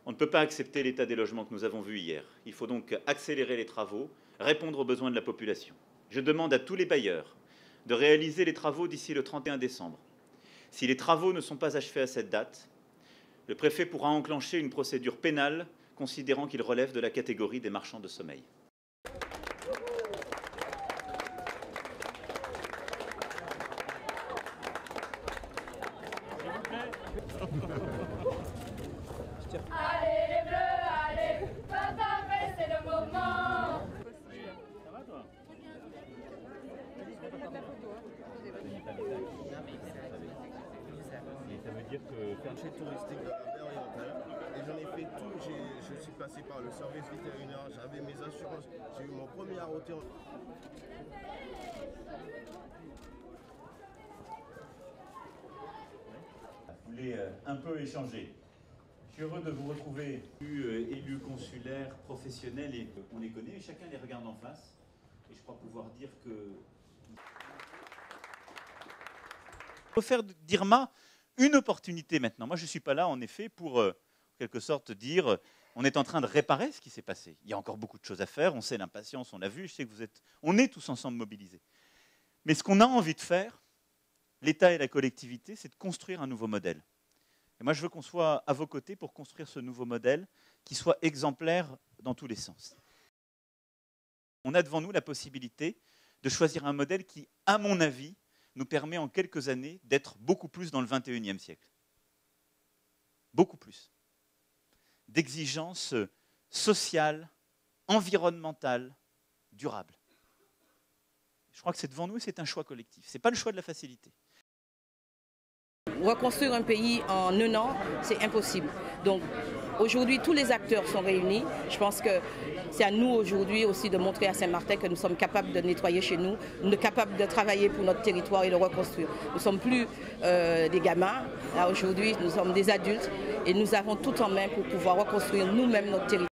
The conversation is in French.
On ne peut pas accepter l'état des logements que nous avons vu hier. Il faut donc accélérer les travaux, répondre aux besoins de la population. Je demande à tous les bailleurs de réaliser les travaux d'ici le 31 décembre. Si les travaux ne sont pas achevés à cette date, le préfet pourra enclencher une procédure pénale considérant qu'ils relèvent de la catégorie des marchands de sommeil. Allez les bleus, allez, pas d'arrêt, c'est le moment. Ça va toi? Ça veut dire que faire Marché touristique de la baie orientale et j'en ai fait tout. Je suis passé par le service vétérinaire, j'avais mes assurances, j'ai eu mon premier arrêté. Vous voulez un peu échanger. Je suis heureux de vous retrouver, élus consulaires, professionnels, et on les connaît, chacun les regarde en face. Et je crois pouvoir dire que... Il faut faire d'Irma une opportunité maintenant. Moi, je ne suis pas là, en effet, pour, en quelque sorte, dire on est en train de réparer ce qui s'est passé. Il y a encore beaucoup de choses à faire, on sait l'impatience, on l'a vu, je sais que on est tous ensemble mobilisés. Mais ce qu'on a envie de faire, l'État et la collectivité, c'est de construire un nouveau modèle. Et moi, je veux qu'on soit à vos côtés pour construire ce nouveau modèle qui soit exemplaire dans tous les sens. On a devant nous la possibilité de choisir un modèle qui, à mon avis, nous permet en quelques années d'être beaucoup plus dans le 21e siècle. Beaucoup plus. D'exigences sociales, environnementales, durables. Je crois que c'est devant nous et c'est un choix collectif. Ce n'est pas le choix de la facilité. Reconstruire un pays en un an, c'est impossible. Donc aujourd'hui, tous les acteurs sont réunis. Je pense que c'est à nous aujourd'hui aussi de montrer à Saint-Martin que nous sommes capables de nettoyer chez nous, capables de travailler pour notre territoire et de reconstruire. Nous ne sommes plus des gamins. Là aujourd'hui, nous sommes des adultes et nous avons tout en main pour pouvoir reconstruire nous-mêmes notre territoire.